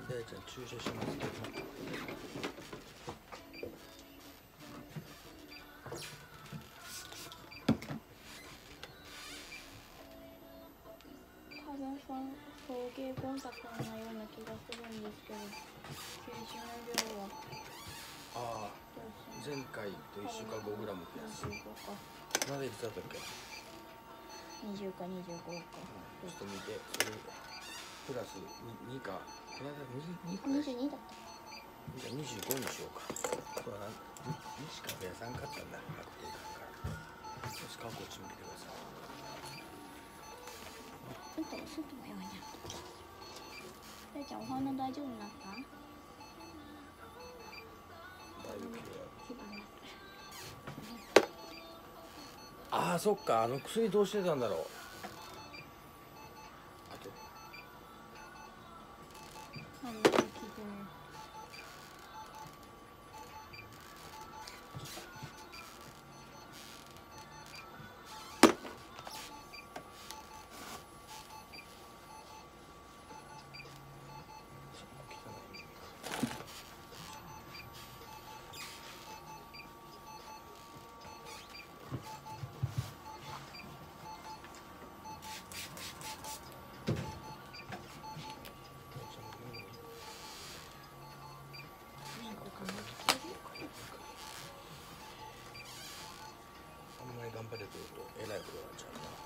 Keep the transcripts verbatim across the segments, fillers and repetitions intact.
大ちゃん注射しますけど。 多分その送迎コンタクトのような気がするんですけど、注射の量は。 ああ、前回と一緒かごグラム増やす。 にじゅうごか。 まだいつだったっけ？ にじゅうかにじゅうごか。 ちょっと見て、それプラスにか。この間ににじゅうにだった。 じゃあにじゅうごにしようか。これはにしか増やさんかったんだ。確定感から。よし、顔こっち向けてください。 うんと、すっとも弱いな。大ちゃん、お花大丈夫になった？ だいぶ綺麗。ああ、そっか。あの薬どうしてたんだろう。あと。 何で聞いてね。 あんまり頑張れてくるとえらいことになっちゃうな。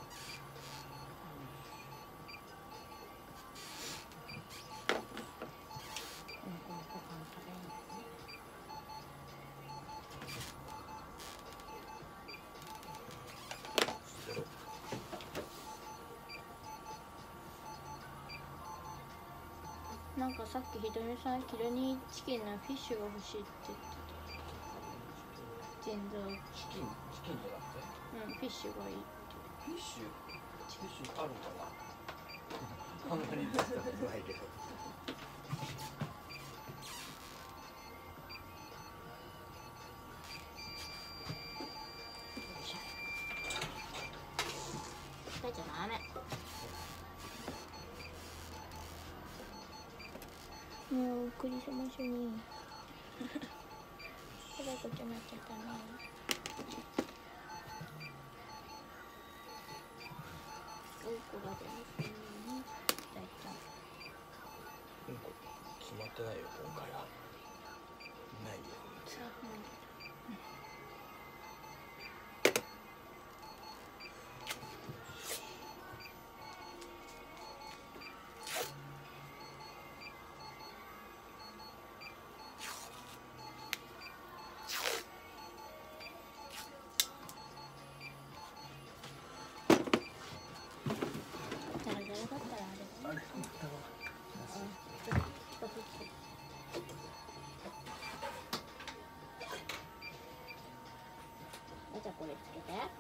なんかさっきひとみさん、キルニーチキンのフィッシュが欲しいって言ってた。全蔵。 チキン、チキンじゃなくて？ うん、フィッシュがいいって。 フィッシュ、フィッシュあるかな。あんまり出したことないけど。 大ちゃんダメ。もうクリスマスにえらいことになっちゃったな。うんこが出ますように。大ちゃん。 うんこ決まってないよ今回は。ないよ。 ザラザラだったらあれ。 あれ、 じゃあこれつけて。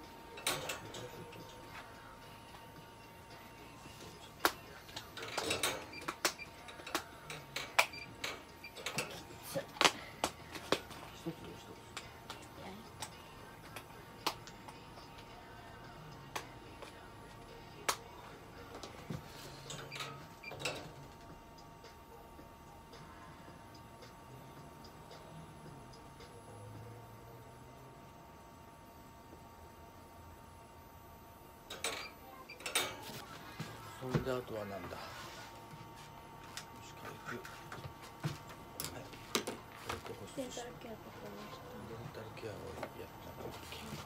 一つよ一つ。そんであとはなんだ。よし、軽く。はい。軽く干す。 デンタルケアとかもした。 デンタルケアをやったら OK。